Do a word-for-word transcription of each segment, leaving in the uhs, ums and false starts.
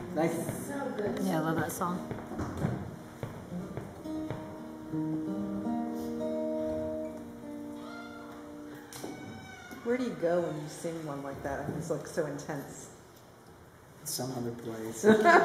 Thank you. So good. Yeah, I love that song. Where do you go when you sing one like that? It's like so intense. Some other place.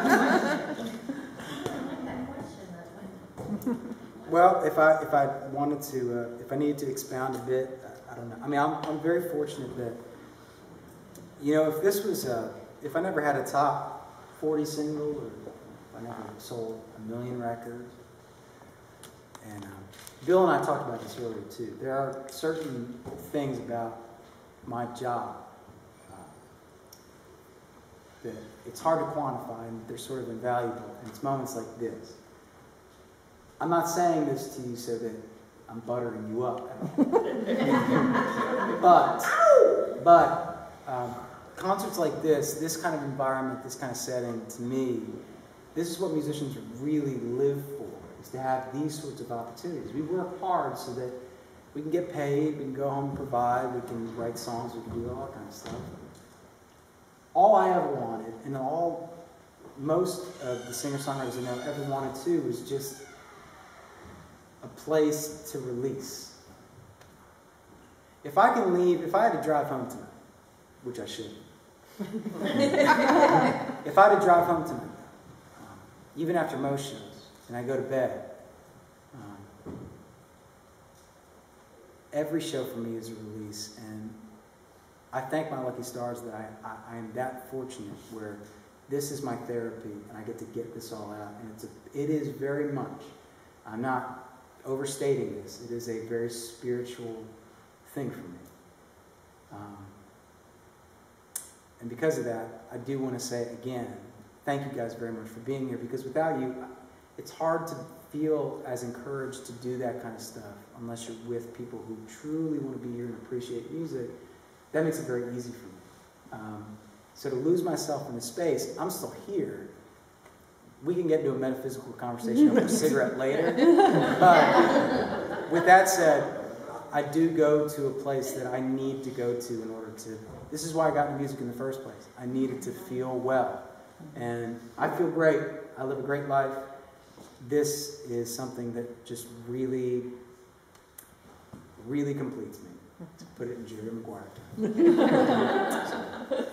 Well, if I if I wanted to, uh, if I needed to expound a bit, I, I don't know. I mean, I'm I'm very fortunate that, you know, if this was a, if I never had a top forty single, or if I never sold a million records, and um, Bill and I talked about this earlier too. There are certain things about my job uh, that it's hard to quantify, and they're sort of invaluable. And it's moments like this. I'm not saying this to you so that I'm buttering you up. but, but um, concerts like this, this kind of environment, this kind of setting, to me, this is what musicians really live for, is to have these sorts of opportunities. We work hard so that we can get paid, we can go home and provide, we can write songs, we can do all that kind of stuff. All I ever wanted, and all most of the singer-songwriters I know ever wanted too, was just a place to release. If I can leave, if I had to drive home tonight, which I shouldn't. If I had to drive home tonight, um, even after most shows, and I go to bed, um, every show for me is a release, and I thank my lucky stars that I, I, I am that fortunate where this is my therapy, and I get to get this all out, and it's a, it is very much, I'm not overstating this, it is a very spiritual thing for me. Um, and because of that, I do want to say again, thank you guys very much for being here, because without you, it's hard to feel as encouraged to do that kind of stuff unless you're with people who truly want to be here and appreciate music. That makes it very easy for me. Um, so to lose myself in the space, I'm still here. We can get into a metaphysical conversation over a cigarette later. But with that said, I do go to a place that I need to go to in order to, this is why I got into music in the first place. I needed to feel well. And I feel great. I live a great life. This is something that just really, really completes me. To put it in Jerry Maguire terms.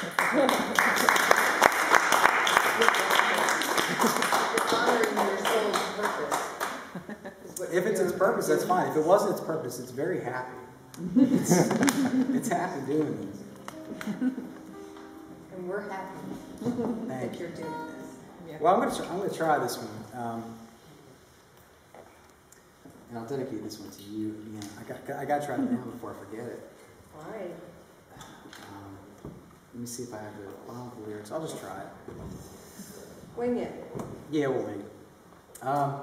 If it's its purpose, that's fine. If it wasn't its purpose, it's very happy. It's, it's happy doing this. And we're happy Thank that you. you're doing this. Yeah. Well, I'm going to I'm going to try this one, um, and I'll dedicate this one to you again. I got I got to try it down before I forget it. All right. Um, let me see if I have the, well, I don't have the lyrics. I'll just try it. Wing it. Yeah, we'll wing it. Um,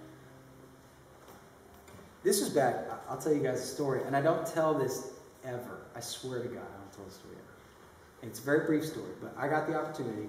this was back. I'll tell you guys a story, and I don't tell this ever. I swear to God, I don't tell this story ever. And it's a very brief story, but I got the opportunity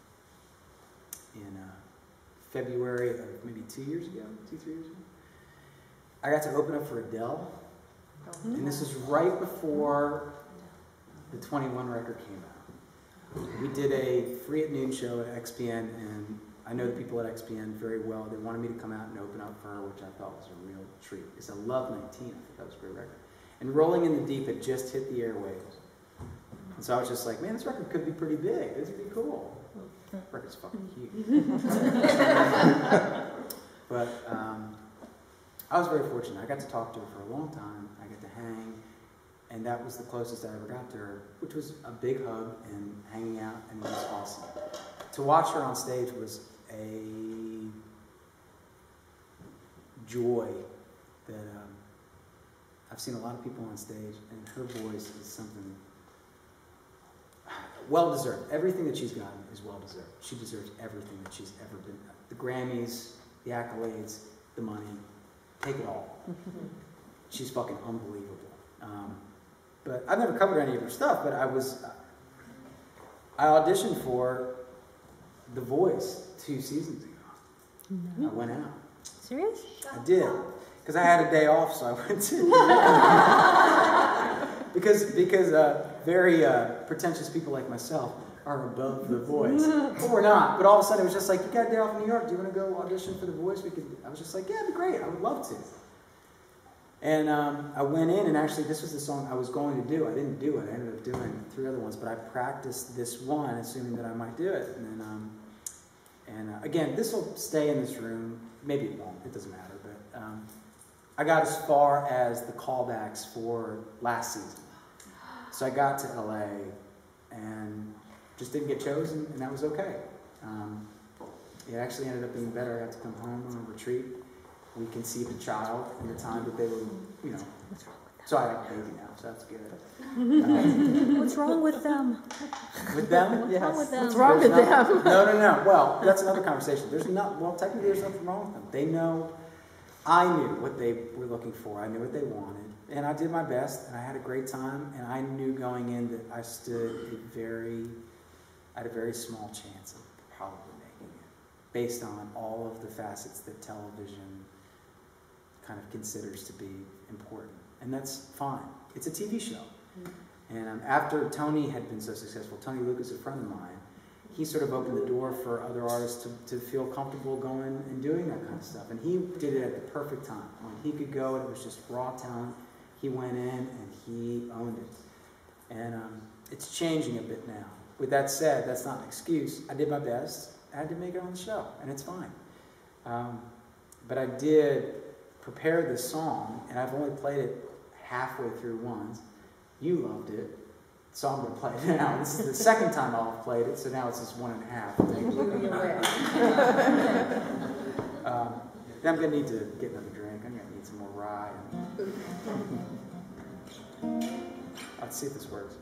in uh, February of maybe two years ago, two, three years ago. I got to open up for Adele, and this was right before the twenty-one record came out. We did a Free at Noon show at X P N, and I know the people at X P N very well. They wanted me to come out and open up for her, which I thought was a real treat, because I love nineteen. I thought that was a great record. And Rolling in the Deep had just hit the airwaves. And so I was just like, man, this record could be pretty big. This would be cool. The record's fucking huge. But um, I was very fortunate. I got to talk to her for a long time. I got to hang. And that was the closest I ever got to her, which was a big hug and hanging out, and it was awesome. To watch her on stage was a joy that um, I've seen a lot of people on stage, and her voice is something well-deserved. Everything that she's gotten is well-deserved. She deserves everything that she's ever been. The Grammys, the accolades, the money, take it all. She's fucking unbelievable. Um, but I've never covered any of her stuff, but I was, I auditioned for The Voice two seasons ago. No. I went out. Serious? I did. Because I had a day off, so I went to. because because uh, very uh, pretentious people like myself are above The Voice. But we're not. But all of a sudden, it was just like, you got a day off in New York. Do you want to go audition for The Voice? We could. I was just like, yeah, it'd be great. I would love to. And um, I went in, and actually, this was the song I was going to do. I didn't do it. I ended up doing three other ones, but I practiced this one, assuming that I might do it. And then, um, and uh, again, this will stay in this room. Maybe it won't. It doesn't matter. But um, I got as far as the callbacks for last season. So I got to L A and just didn't get chosen, and that was okay. Um, it actually ended up being better. I got to come home on a retreat. We conceived a child in the time that they were, you know. So I have a baby now, so that's good. Um, What's wrong with them? with them? What's wrong with them? What's wrong with not, them? No, no, no. Well, that's another conversation. There's not, well, technically there's nothing wrong with them. They know, I knew what they were looking for. I knew what they wanted. And I did my best, and I had a great time. And I knew going in that I stood a very, I had a very small chance of probably making it, based on all of the facets that television kind of considers to be important. And that's fine. It's a T V show. Mm-hmm. And um, after Tony had been so successful, Tony Lucas, a friend of mine, he sort of opened the door for other artists to, to feel comfortable going and doing that kind of stuff. And he did it at the perfect time. When he could go, and it was just raw talent. He went in and he owned it. And um, it's changing a bit now. With that said, that's not an excuse. I did my best. I had to make it on the show, and it's fine. Um, but I did prepare this song, and I've only played it halfway through once. You loved it, so I'm going to play it now. This is the second time I've played it, so now it's just one and a half. um, then I'm going to need to get another drink. I'm going to need some more rye. And... Let's see if this works.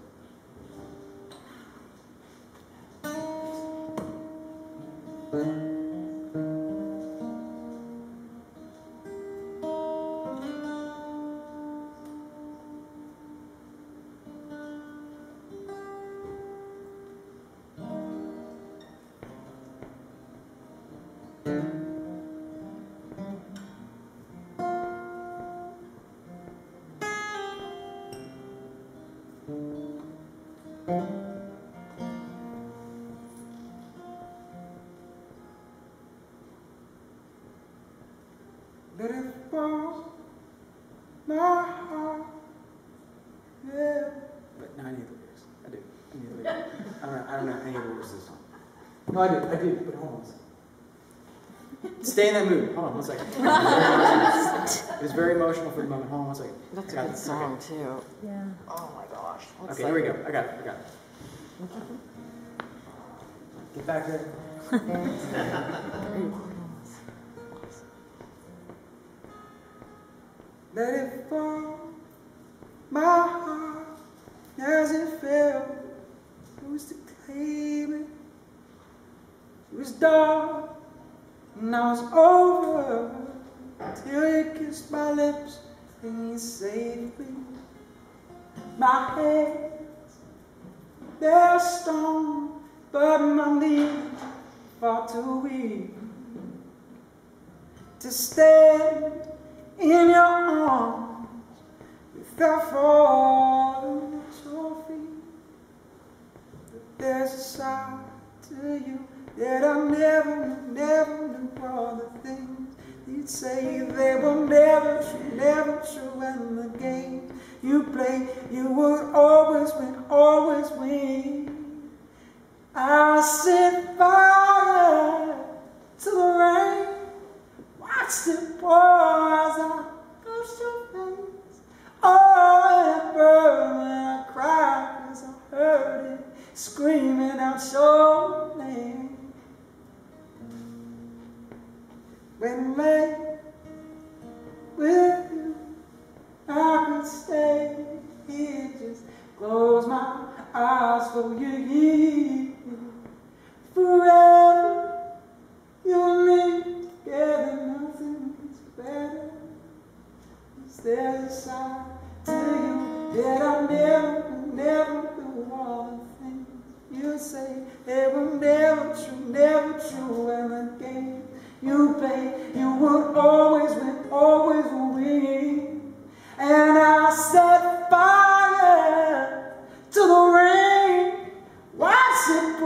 Let it fall, my heart, yeah. But no, I need the lyrics. I do. I need the lyrics. I don't know, I don't know any of the lyrics to this song. No, I do. I do. But hold on one second. Stay in that mood. Hold on one second. It was very emotional for the moment. Hold on one second. That's a I got good this. song, Okay. too. Yeah. Oh, my gosh. What's Okay, that? here we go. I got it. I got it. Get back there. Let it fall, my heart, as it fell. Who's to claim it? It was dark, and now it's over. Till you kissed my lips, and you saved me. My hands, they're strong, but my knees far too weak to stand in your arms without falling at your feet. But there's a side to you that I never knew, never knew. All the things you'd say, they were never true, never true. And the games you play, you would always win, always win. I set fire to the rain, watched it pour as I touched your face. Oh, it burned when I cried, cause I heard it screaming out your name. When late with you, I could stay here, just close my eyes for you. Forever, you and me together, nothing's better. There's a side to you that I never, never do. All the things you say, they were never true, never true. And the game you play, you would always win, always win. And I set fire to the rain, watch it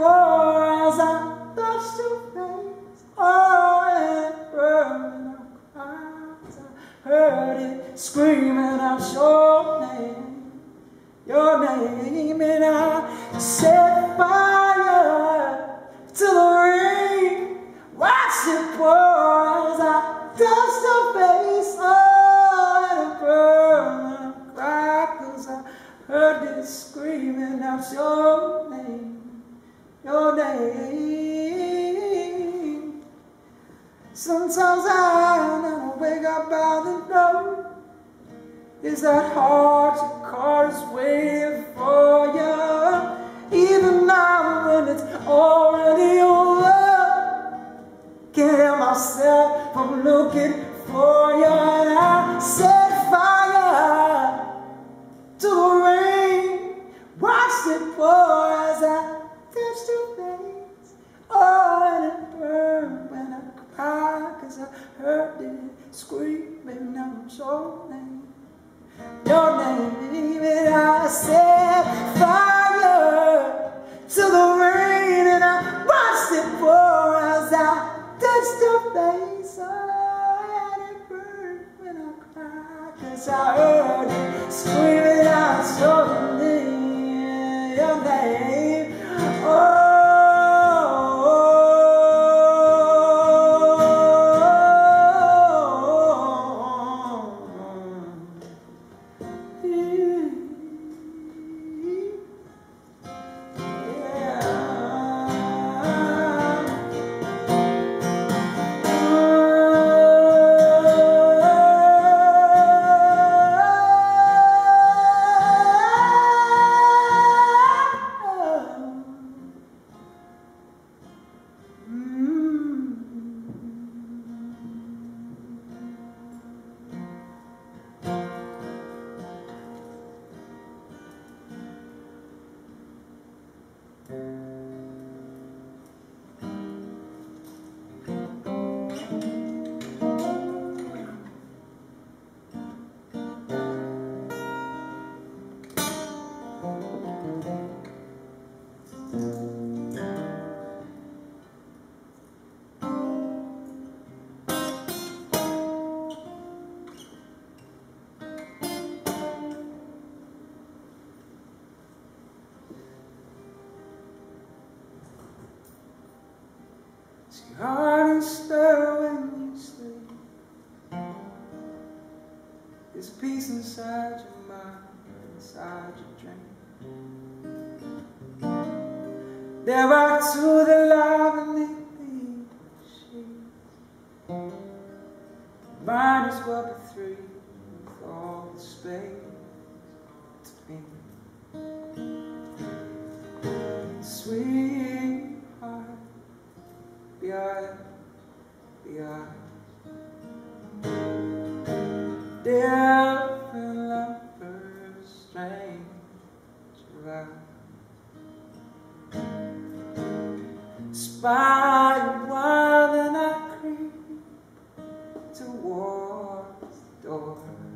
that's your name, your name. Sometimes I never wake up out of the dark. Is that hard to call is waiting for you? Even now when it's already over, can't help myself from looking for you. And I set fire to the rain, watch it pour as I touch your face. Oh, and it burned when I cried, cause I heard it screaming out your name. Your name, and I set fire to the rain, and I watched it pour as I touched your face. Oh, and it burned when I cried, cause I heard it screaming out your name, your name. Oh. It's your heart and stir when you sleep. There's peace inside your mind, inside your dream. There are two that lie beneath the sheets. Mine is well but three, with all the space between. Sweetheart, behind, behind. Different lovers, strange around. Spy while and I creep towards the door.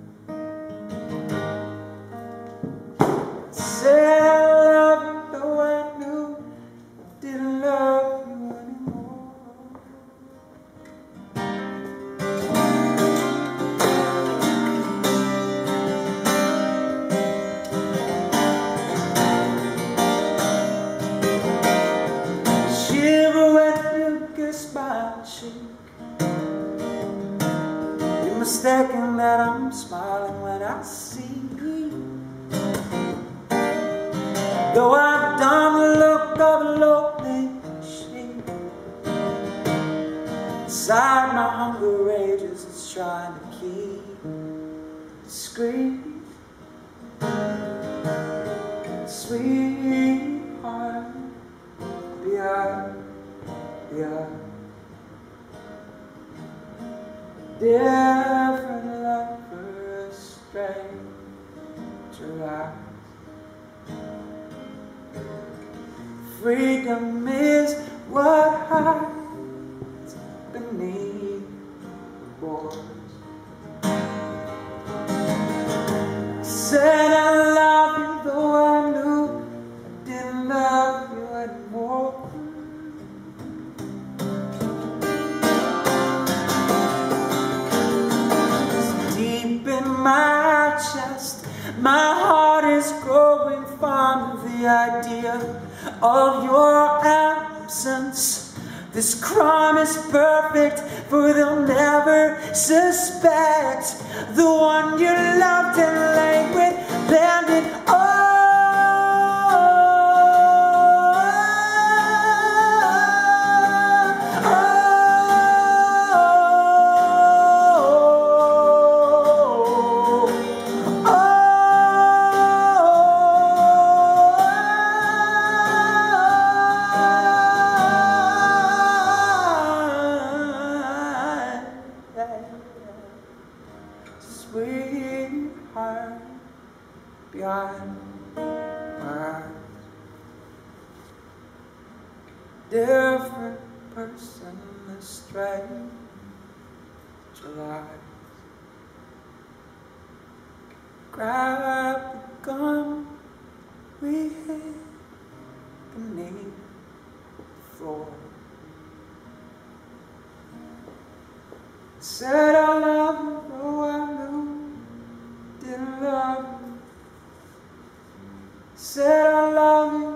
Said I love you, though I knew I didn't love you anymore. Shiver when you kiss my cheek. You're mistaken that I'm smiling when I see. Though I've done the look of a lonely sheep, inside my hunger rages, it's trying to keep discreet. Sweetheart, behind, behind. Different lovers, stranger eyes. Freedom is what hides beneath the boards. Said I love you, though I knew I didn't love you anymore. Deep in my chest, my heart is growing fond of the idea of your absence. This crime is perfect, for they'll never suspect the one you loved and lay with landed. Oh, different person, a strange July. Grab the gun we hid beneath the floor. Said I love you, though I knew didn't love you. Said I love you,